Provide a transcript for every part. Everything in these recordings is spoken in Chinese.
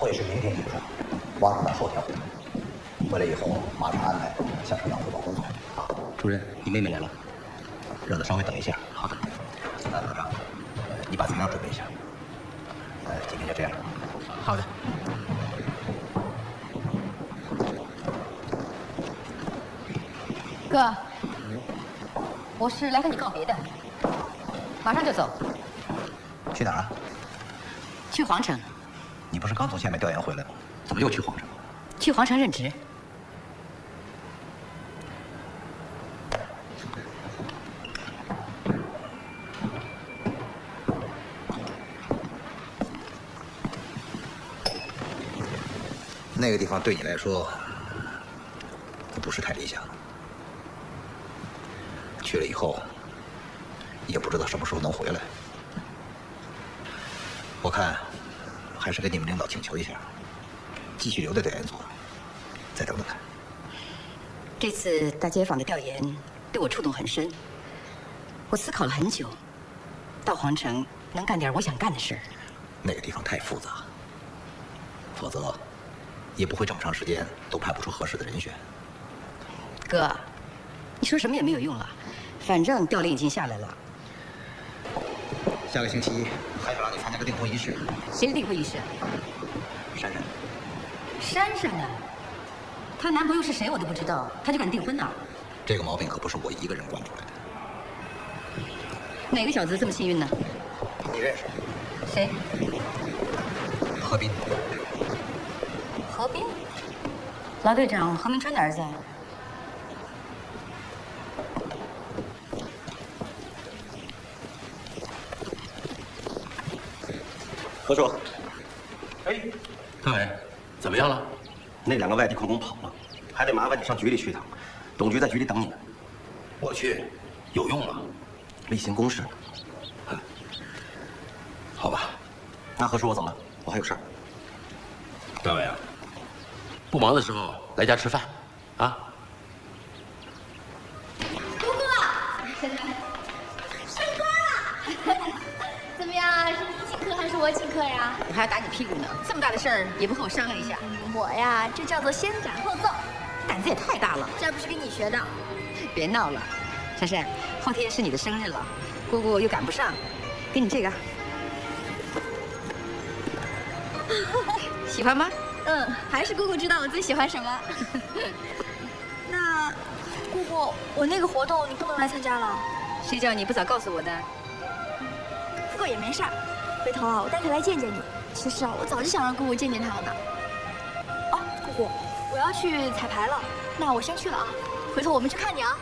会是明天结束，王主任后天回来。回来以后马上安排向省长汇报工作。好，主任，你妹妹来了，让她稍微等一下。好的。科长，你把资料准备一下。今天就这样。好的。 哥，我是来和你告别的，马上就走。 去哪儿啊？ 去皇城。 你不是刚从下面调研回来吗？怎么又去皇城？ 去皇城任职。 那个地方对你来说不是太理想，去了以后也不知道什么时候能回来。我看还是跟你们领导请求一下，继续留在调研组，再等等看。 这次大街坊的调研对我触动很深，我思考了很久，到皇城能干点我想干的事儿。 那个地方太复杂，否则也不会这么长时间都派不出合适的人选。 哥，你说什么也没有用了，反正调令已经下来了。 下个星期还要让你参加个订婚仪式。 谁的订婚仪式？ 珊珊。 珊珊呢？她男朋友是谁我都不知道，她就敢订婚呢？ 这个毛病可不是我一个人惯出来的。 哪个小子这么幸运呢？ 你认识？ 谁？ 何斌。 何斌？老队长何明川的儿子。 何叔， 哎，大伟，怎么样了？ 那2个外地矿工跑了，还得麻烦你上局里去一趟。董局在局里等你呢。 我去，有用吗？ 例行公事。 好吧。 那何叔，我走了，我还有事儿。 大伟啊，不忙的时候来家吃饭，啊？ 姑姑，升官了！怎么样？是你请客还是我请客呀？ 我还要打你屁股呢，这么大的事儿也不和我商量一下。 我呀，这叫做先斩后奏。 胆子也太大了， 这不是跟你学的。 别闹了，珊珊，后天是你的生日了，姑姑又赶不上，给你这个，喜欢吗？ 嗯，还是姑姑知道我最喜欢什么。那，姑姑，我那个活动你不能来参加了。 谁叫你不早告诉我的？ 不过也没事儿，回头啊，我带她来见见你。其实啊，我早就想让姑姑见见她了呢。哦，姑姑，我要去彩排了，那我先去了啊。回头我们去看你啊。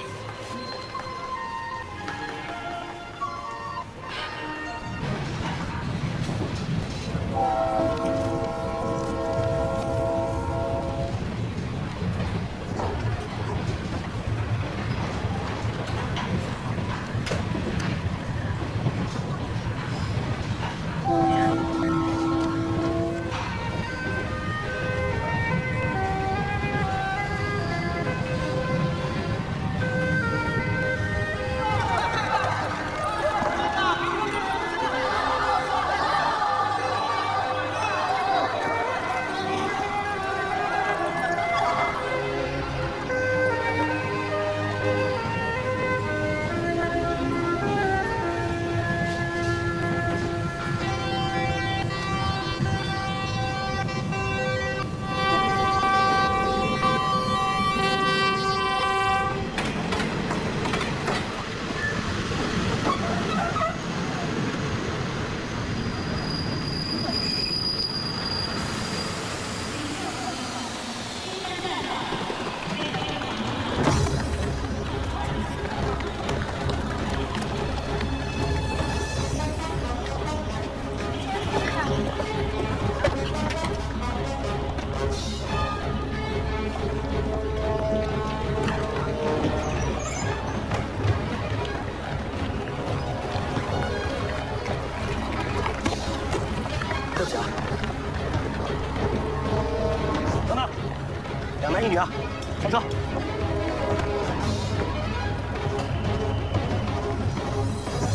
2男1女啊，上车。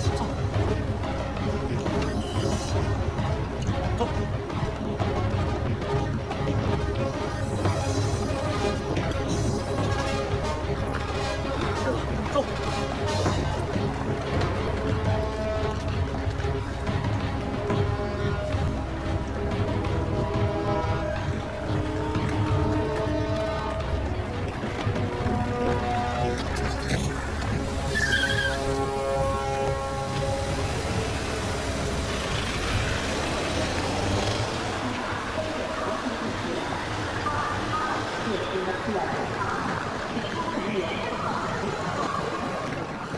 走。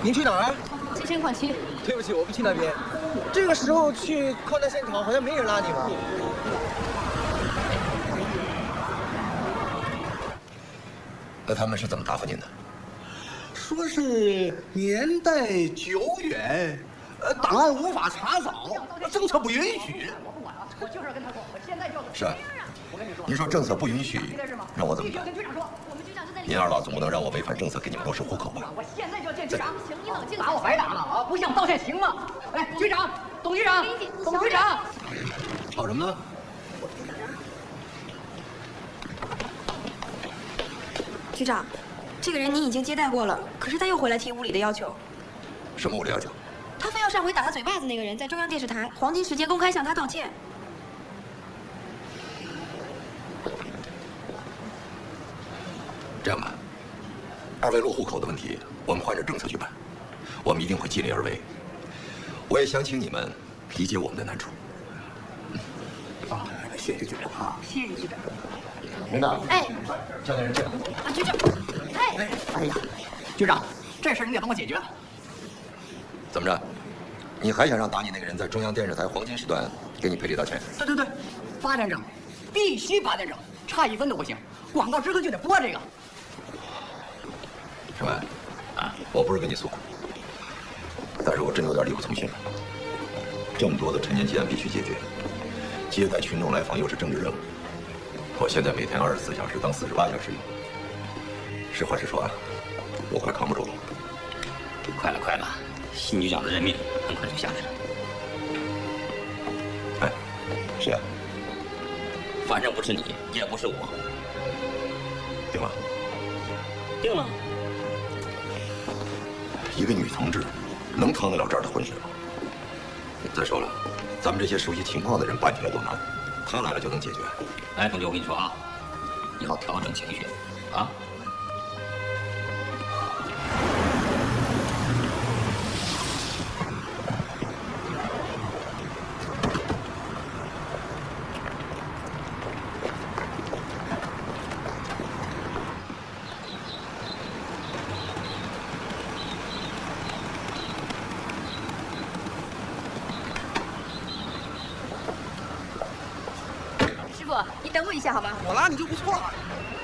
您去哪儿？ 金山矿区。 对不起，我不去那边。这个时候去矿难现场，好像没人拉你吧？ 那他们是怎么答复您的？ 说是年代久远，档案无法查找，政策不允许。 我就是跟他说，我现在就。 是啊。您说政策不允许，让我怎么办？您二老总不能让我违反政策给你们落实户口吧？ 我现在就要见局长。行，你冷静。打我白打了啊！不向道歉行吗？哎，局长，董局长，董局长， 吵什么呢？ 局长，这个人您已经接待过了，可是他又回来提无理的要求。 什么无理要求？ 他非要上回打他嘴巴子那个人在中央电视台黄金时间公开向他道歉。 这样吧，二位落户口的问题，我们换着政策去办，我们一定会尽力而为。我也想请你们理解我们的难处。 谢谢局长啊！ 谢谢局长。 领导， 哎， 叫那人进来。 啊，局长， 哎呀，局长，这事你得帮我解决。 怎么着？你还想让打你那个人在中央电视台黄金时段给你赔礼道歉？ 对，8点整，必须8点整，差1分都不行。广告时刻就得播这个。 申万，我不是跟你诉苦，但是我真有点力不从心了。这么多的陈年积案必须解决，接待群众来访又是政治任务。我现在每天24小时当48小时用。实话实说啊，我快扛不住了。 快了，新局长的任命很快就下来了。 哎，谁啊？ 反正不是你，也不是我。 定了。 定了。 一个女同志能趟得了这儿的浑水吗？再说了，咱们这些熟悉情况的人办起来多难，他来了就能解决。 哎，同学，我跟你说啊，你要调整情绪啊。 师傅，你等我一下好吗？ 我拉你就不错了。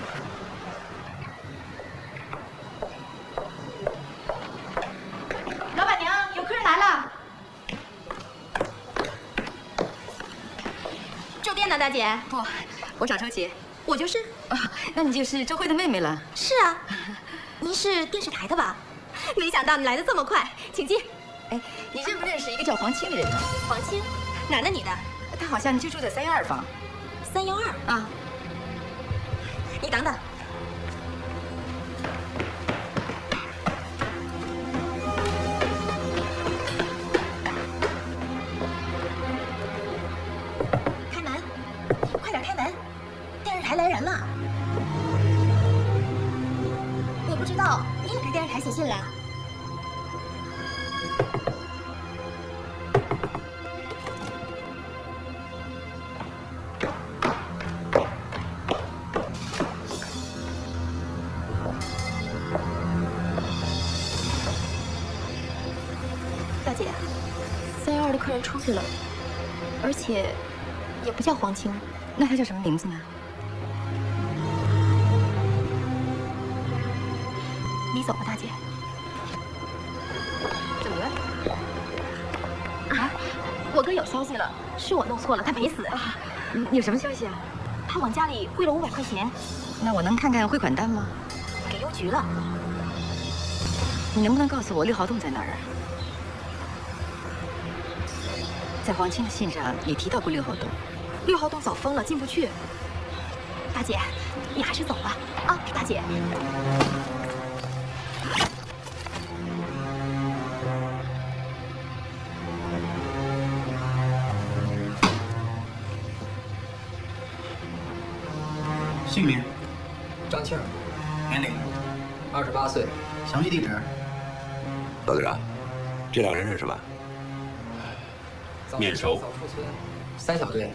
老板娘，有客人来了。住店呢，大姐？ 不，我找周杰。 我就是。 啊，那你就是周慧的妹妹了。 是啊，您是电视台的吧？没想到你来的这么快，请进。 哎，你认不认识一个叫黄青的人呢？ 黄青，男的女的？ 他好像就住在312房。 312 啊。 你等等。开门，快点开门！电视台来人了。我不知道，你也给电视台写信了？大姐，312的客人出去了，而且也不叫黄青， 那他叫什么名字呢？ 你走吧，大姐。 怎么了？ 啊，我哥有消息了，是我弄错了，他没死。 有什么消息啊？ 他往家里汇了500块钱， 那我能看看汇款单吗？ 给邮局了。 你能不能告诉我6号洞在哪儿啊？在黄青的信上也提到过6号洞。 6号洞早封了，进不去。大姐，你还是走吧。啊，大姐。 姓名：张庆，年龄28岁，详细地址。 老队长，这两个人认识吧？ 面熟。 枣树村3小队。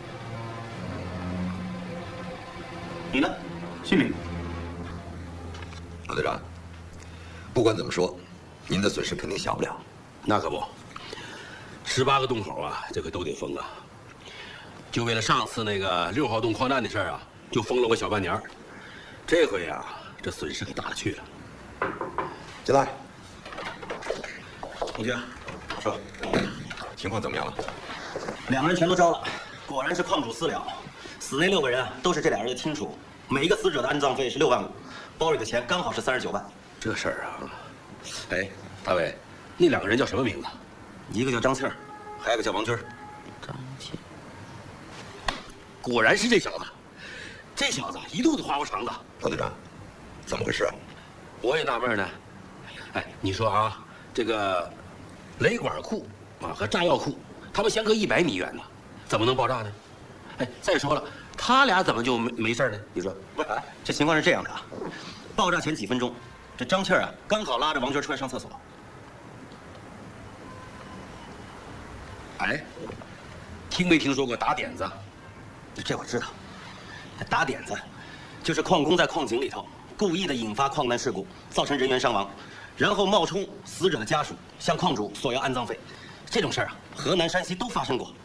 你呢？姓名？ 老队长，不管怎么说， 您的损失肯定小不了。 那可不，18个洞口啊，这可都得封啊。就为了上次那个6号洞矿难的事儿啊，就封了我小半年。这回啊，这损失可大了去了。 进来， 同学，说， 情况怎么样了 ？2个人全都招了，果然是矿主私了。死那6个人啊，都是这俩人的亲属，每一个死者的安葬费是6万5，包里的钱刚好是39万。 这事儿啊，哎，大伟，那2个人叫什么名字？ 一个叫张庆，还有一个叫王军。 张庆， 果然是这小子。这小子一肚子花花肠子。 老队长，怎么回事啊？ 我也纳闷呢。哎，你说啊，这个雷管库啊和炸药库，他们相隔100米远呢，怎么能爆炸呢？哎，再说了，他俩怎么就没事呢？你说， 这情况是这样的啊，爆炸前几分钟，这张庆啊刚好拉着王军出来上厕所。 哎，听没听说过打点子？ 这我知道，打点子就是矿工在矿井里头故意的引发矿难事故，造成人员伤亡，然后冒充死者的家属向矿主索要安葬费。这种事儿啊，河南、山西都发生过。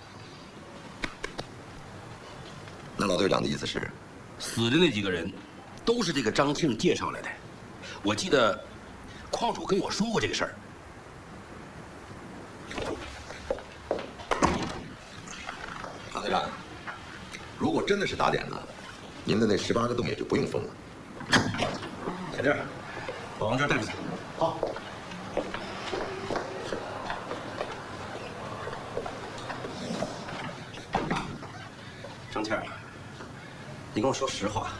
那老队长的意思是， 死的那几个人都是这个张庆介绍来的。我记得矿主跟我说过这个事儿。 唐队长，如果真的是打点子，您的那18个洞也就不用封了。 在这儿，把王军带出去。 好。 张倩儿，你跟我说实话。